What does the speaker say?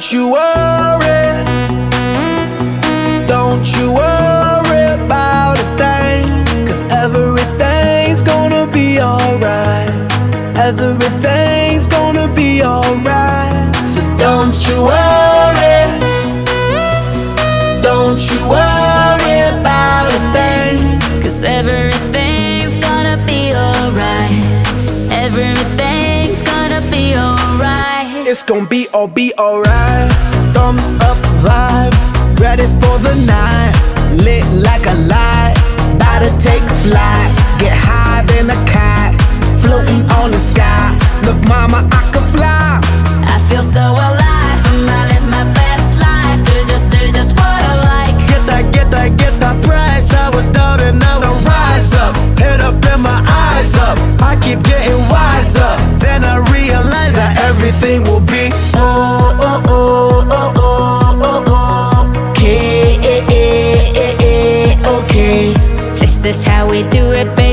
you worry, don't you worry about a thing, 'cause everything's gonna be alright. Everything's gonna be alright. So don't you worry, don't you worry about a thing, 'cause everything's gonna be alright. Everything's gonna be alright. it's gonna be alright. Thumbs up vibe, ready for the night. Lit like a light, about to take a flight. Get higher than a cat, floating on the sky. Look mama, I could fly. I feel so alive, and I live my best life. Do just what I like. Get that price. I was down and now I rise up. Head up and my eyes up. I keep getting wiser. Then I realize that everything will be okay. This is how we do it, baby.